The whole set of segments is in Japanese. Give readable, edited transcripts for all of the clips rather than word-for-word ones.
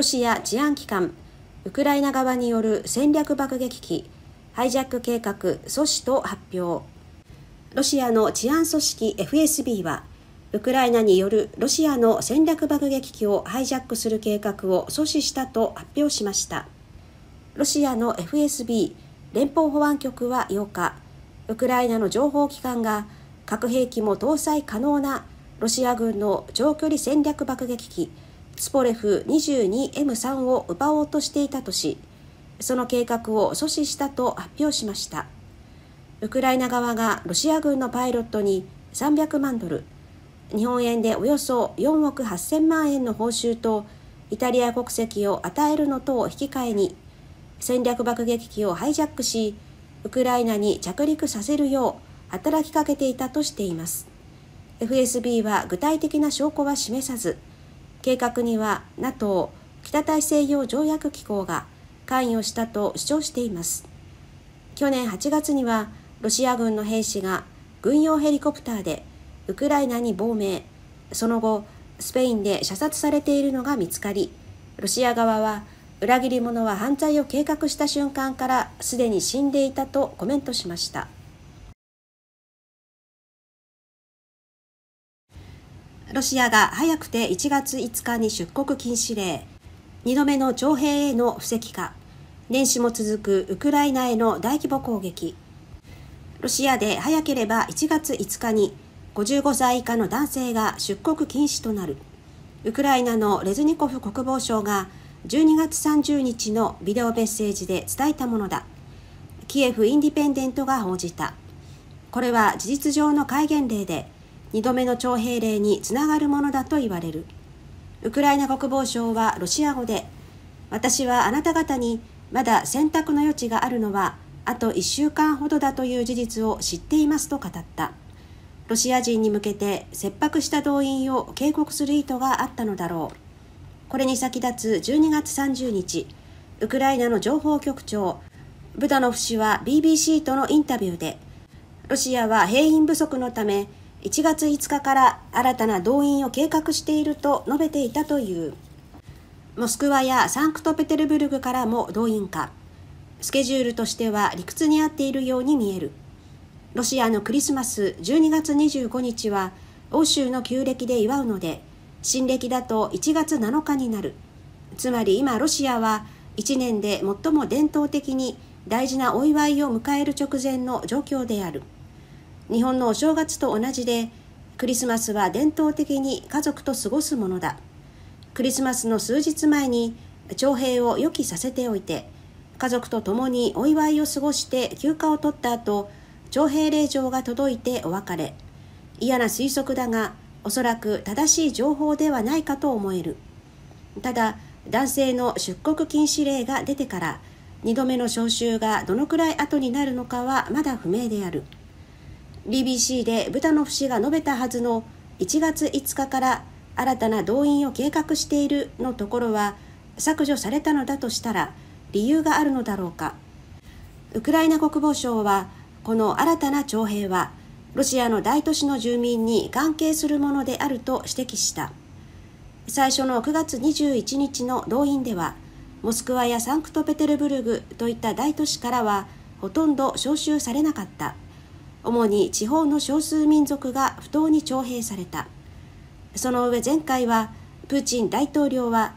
ロシア治安機関ウクライナ側による戦略爆撃機ハイジャック計画阻止と発表。ロシアの治安組織 FSB はウクライナによるロシアの戦略爆撃機をハイジャックする計画を阻止したと発表しました。ロシアの FSB 連邦保安局は8日、ウクライナの情報機関が核兵器も搭載可能なロシア軍の長距離戦略爆撃機ツポレフ 22M3 を奪おうとしていたとし、その計画を阻止したと発表しました。ウクライナ側がロシア軍のパイロットに300万ドル、日本円でおよそ4億8000万円の報酬とイタリア国籍を与えるのとを引き換えに戦略爆撃機をハイジャックし、ウクライナに着陸させるよう働きかけていたとしています。FSB は具体的な証拠は示さず、計画には NATO 北大西洋条約機構が関与したと主張しています。去年8月にはロシア軍の兵士が軍用ヘリコプターでウクライナに亡命、その後スペインで射殺されているのが見つかり、ロシア側は裏切り者は犯罪を計画した瞬間からすでに死んでいたとコメントしました。ロシアが早くて1月5日に出国禁止令、2度目の徴兵への布石か、年始も続くウクライナへの大規模攻撃。ロシアで早ければ1月5日に55歳以下の男性が出国禁止となる。ウクライナのレズニコフ国防相が12月30日のビデオメッセージで伝えたものだ。キエフインディペンデントが報じた。これは事実上の戒厳令で、2度目の徴兵令につながるものだと言われる。ウクライナ国防省はロシア語で、私はあなた方にまだ選択の余地があるのはあと1週間ほどだという事実を知っていますと語った。ロシア人に向けて切迫した動員を警告する意図があったのだろう。これに先立つ12月30日、ウクライナの情報局長ブダノフ氏は BBC とのインタビューで、ロシアは兵員不足のため1月5日から新たな動員を計画していると述べていたという。モスクワやサンクトペテルブルクからも動員か。スケジュールとしては理屈に合っているように見える。ロシアのクリスマス12月25日は欧州の旧暦で祝うので、新暦だと1月7日になる。つまり今ロシアは1年で最も伝統的に大事なお祝いを迎える直前の状況である。日本のお正月と同じで、クリスマスは伝統的に家族と過ごすものだ。クリスマスの数日前に徴兵を予期させておいて、家族と共にお祝いを過ごして休暇を取った後、徴兵令状が届いてお別れ。嫌な推測だが、おそらく正しい情報ではないかと思える。ただ、男性の出国禁止令が出てから2度目の招集がどのくらい後になるのかはまだ不明である。BBC でブタノフ氏が述べたはずの1月5日から新たな動員を計画しているのところは削除されたのだとしたら理由があるのだろうか。ウクライナ国防省はこの新たな徴兵はロシアの大都市の住民に関係するものであると指摘した。最初の9月21日の動員ではモスクワやサンクトペテルブルグといった大都市からはほとんど招集されなかった。主に地方の少数民族が不当に徴兵された。その上前回はプーチン大統領は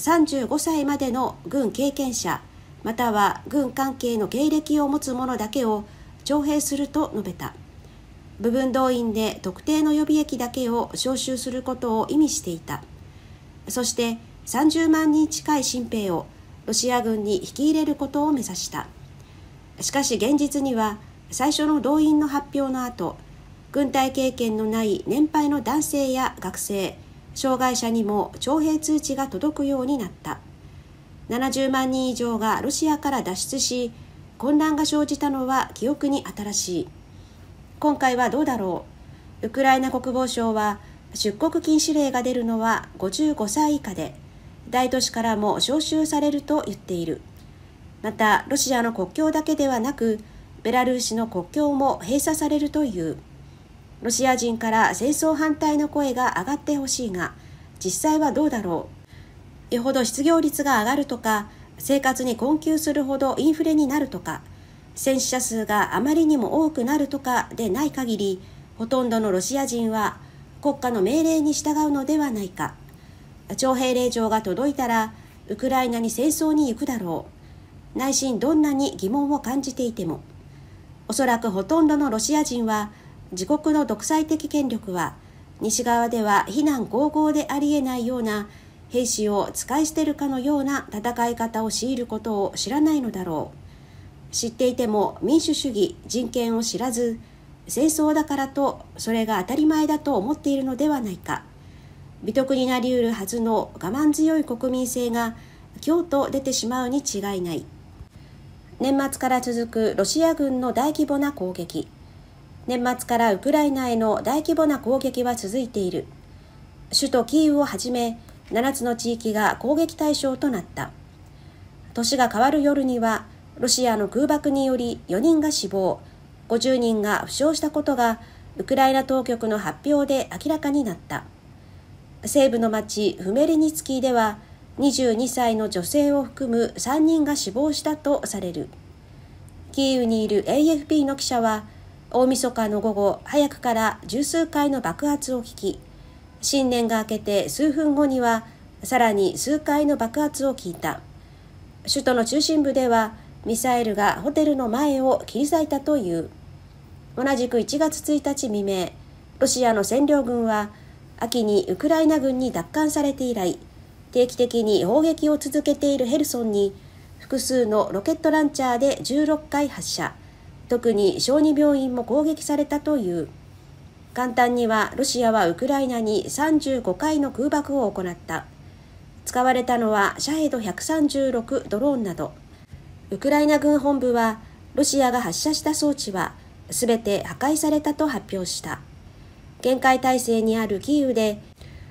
35歳までの軍経験者または軍関係の経歴を持つ者だけを徴兵すると述べた。部分動員で特定の予備役だけを招集することを意味していた。そして30万人近い新兵をロシア軍に引き入れることを目指した。しかし現実には最初の動員の発表の後、軍隊経験のない年配の男性や学生、障害者にも徴兵通知が届くようになった。70万人以上がロシアから脱出し、混乱が生じたのは記憶に新しい。今回はどうだろう。ウクライナ国防省は出国禁止令が出るのは55歳以下で、大都市からも招集されると言っている。また、ロシアの国境だけではなく、ベラルーシの国境も閉鎖されるという。ロシア人から戦争反対の声が上がってほしいが、実際はどうだろう。 よほど失業率が上がるとか、生活に困窮するほどインフレになるとか、戦死者数があまりにも多くなるとかでない限り、ほとんどのロシア人は国家の命令に従うのではないか。徴兵令状が届いたらウクライナに戦争に行くだろう。内心どんなに疑問を感じていても、おそらくほとんどのロシア人は自国の独裁的権力は西側では非難合々でありえないような兵士を使い捨てるかのような戦い方を強いることを知らないのだろう。知っていても民主主義、人権を知らず、戦争だからとそれが当たり前だと思っているのではないか。美徳になり得るはずの我慢強い国民性が今日と出てしまうに違いない。年末から続くロシア軍の大規模な攻撃。年末からウクライナへの大規模な攻撃は続いている。首都キーウをはじめ7つの地域が攻撃対象となった。年が変わる夜にはロシアの空爆により4人が死亡、50人が負傷したことがウクライナ当局の発表で明らかになった。西部の町フメリニツキーでは22歳の女性を含む3人が死亡したとされる。キーウにいる AFP の記者は大晦日の午後早くから十数回の爆発を聞き、新年が明けて数分後にはさらに数回の爆発を聞いた。首都の中心部ではミサイルがホテルの前を切り裂いたという。同じく1月1日未明、ロシアの占領軍は秋にウクライナ軍に奪還されて以来、定期的に砲撃を続けているヘルソンに複数のロケットランチャーで16回発射、特に小児病院も攻撃されたという。簡単にはロシアはウクライナに35回の空爆を行った。使われたのはシャヘド136ドローンなど。ウクライナ軍本部はロシアが発射した装置はすべて破壊されたと発表した。厳戒態勢にあるキーウで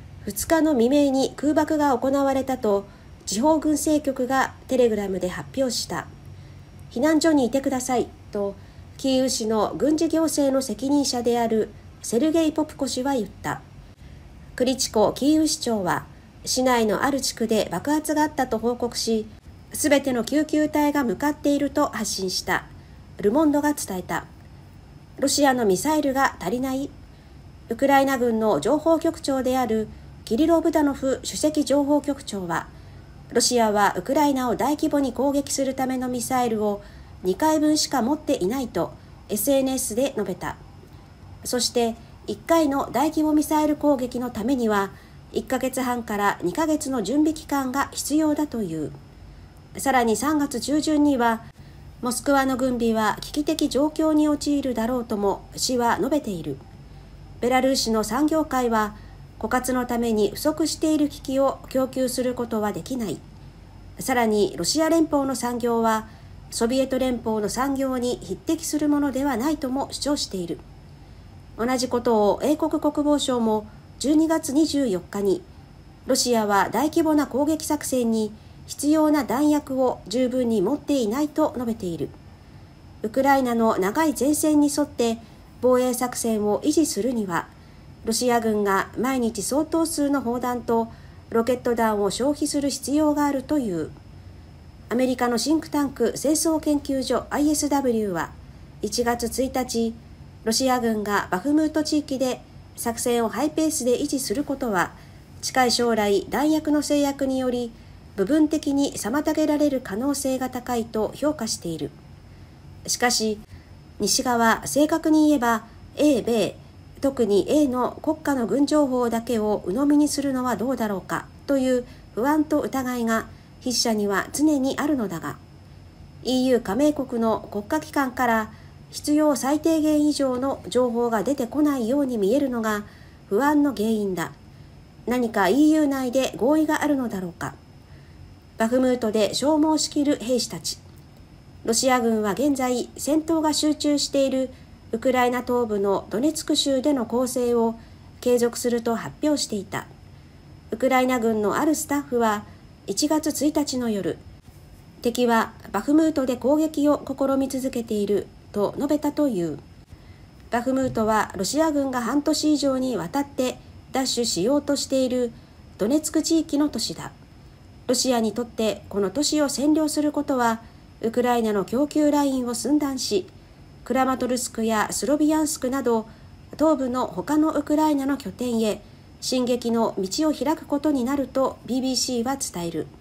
2日の未明に空爆が行われたと地方軍政局がテレグラムで発表した。避難所にいてくださいとキーウ市の軍事行政の責任者であるセルゲイ・ポプコ氏は言った。クリチコキーウ市長は市内のある地区で爆発があったと報告し、すべての救急隊が向かっていると発信した。ルモンドが伝えた。ロシアのミサイルが足りない。ウクライナ軍の情報局長であるキリロ・ブダノフ首席情報局長は、ロシアはウクライナを大規模に攻撃するためのミサイルを2回分しか持っていないと SNS で述べた。そして1回の大規模ミサイル攻撃のためには1ヶ月半から2ヶ月の準備期間が必要だという。さらに3月中旬にはモスクワの軍備は危機的状況に陥るだろうとも市は述べている。ベラルーシの産業界は枯渇のために不足している機器を供給することはできない。さらにロシア連邦の産業はソビエト連邦の産業に匹敵するものではないとも主張している。同じことを英国国防省も12月24日に、ロシアは大規模な攻撃作戦に必要な弾薬を十分に持っていないと述べている。ウクライナの長い前線に沿って防衛作戦を維持するには、ロシア軍が毎日相当数の砲弾とロケット弾を消費する必要があるという。アメリカのシンクタンク戦争研究所 ISW は1月1日、ロシア軍がバフムート地域で作戦をハイペースで維持することは、近い将来弾薬の制約により部分的に妨げられる可能性が高いと評価している。しかし、西側、正確に言えば英米、特に A の国家の軍情報だけを鵜呑みにするのはどうだろうかという不安と疑いが筆者には常にあるのだが、 EU 加盟国の国家機関から必要最低限以上の情報が出てこないように見えるのが不安の原因だ。何か EU 内で合意があるのだろうか。バフムートで消耗しきる兵士たち。ロシア軍は現在戦闘が集中しているウクライナ東部のドネツク州での攻勢を継続すると発表していた。ウクライナ軍のあるスタッフは1月1日の夜、敵はバフムートで攻撃を試み続けていると述べたという。バフムートはロシア軍が半年以上にわたって奪取しようとしているドネツク地域の都市だ。 ロシアにとってこの都市を占領することは、ウクライナの供給ラインを寸断し、クラマトルスクやスロビヤンスクなど東部の他のウクライナの拠点へ進撃の道を開くことになると BBC は伝える。